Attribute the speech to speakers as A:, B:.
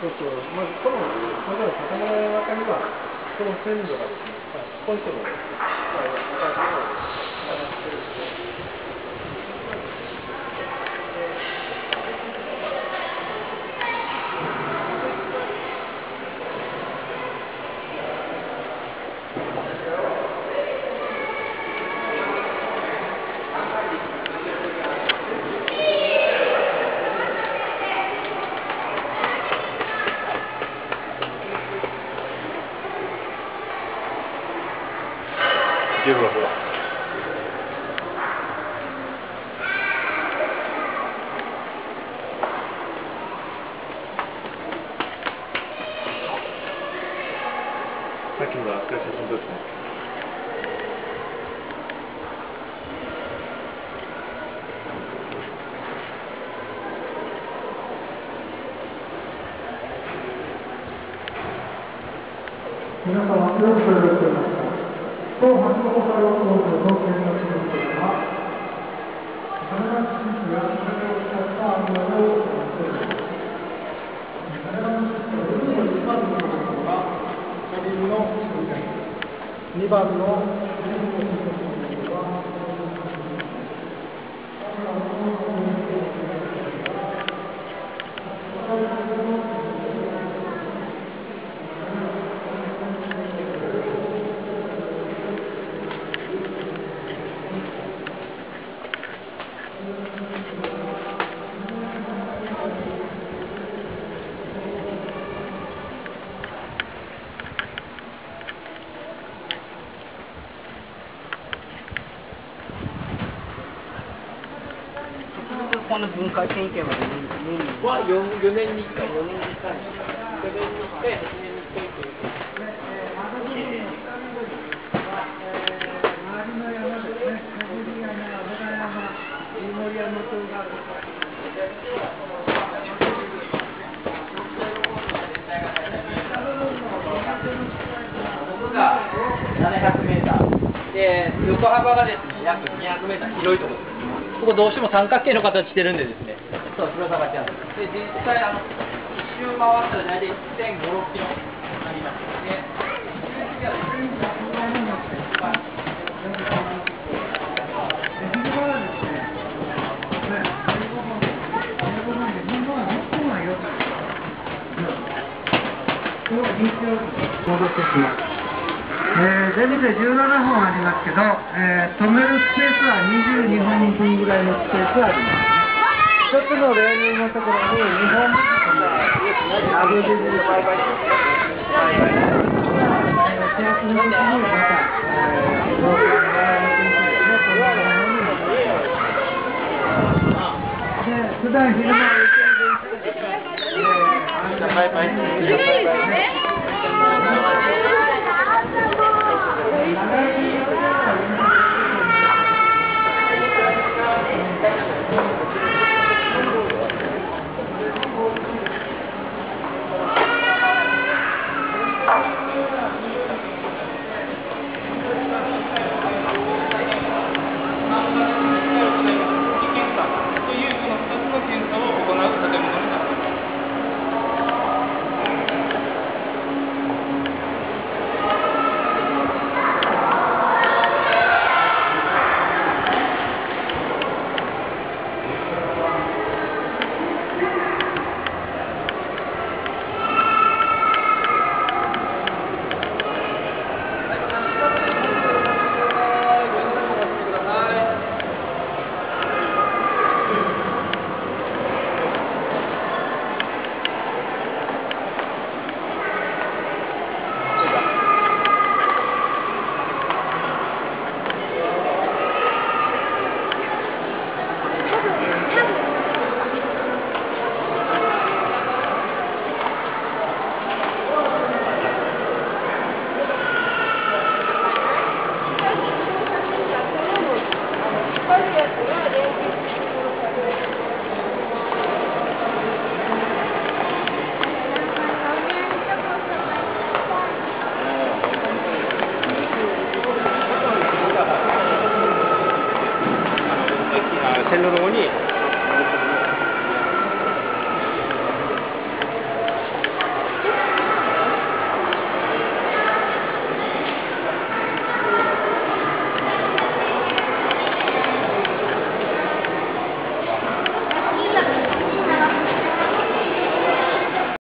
A: まずこの建物の中には、その線路がですね、ここにしても、新しいものを探してるんですね。夜はほら。さっきのが写真撮ってね。
B: 皆様、よくご覧いただきました。当橋本太郎工場の見学の結果、金町市やそれを使った案内を行っています。金町市の海の一番のところが都民の終点、2番の海の一番のところが
C: この文化研究は
A: 4年に1回、4年に1回、8年に1回という。
B: 周りの山ですね、小栗山、油山、飯盛山島がある。
C: ここが700メーターで、横幅がですね、約200メーター広いところです。ここどうしても三角形の形してるんでですね、そう広さがちゃんと。で、実際一周回ったら大体 1.5、6キロになります。で、
B: 戻ってきます。全部で17本ありますけど、止めるスペースは22本分ぐらいのスペースがあります。一つのレールのところに2本ずつラブジルでバイバイ手厚の時にまた、普段昼間はバイバイ。
A: 線路の方に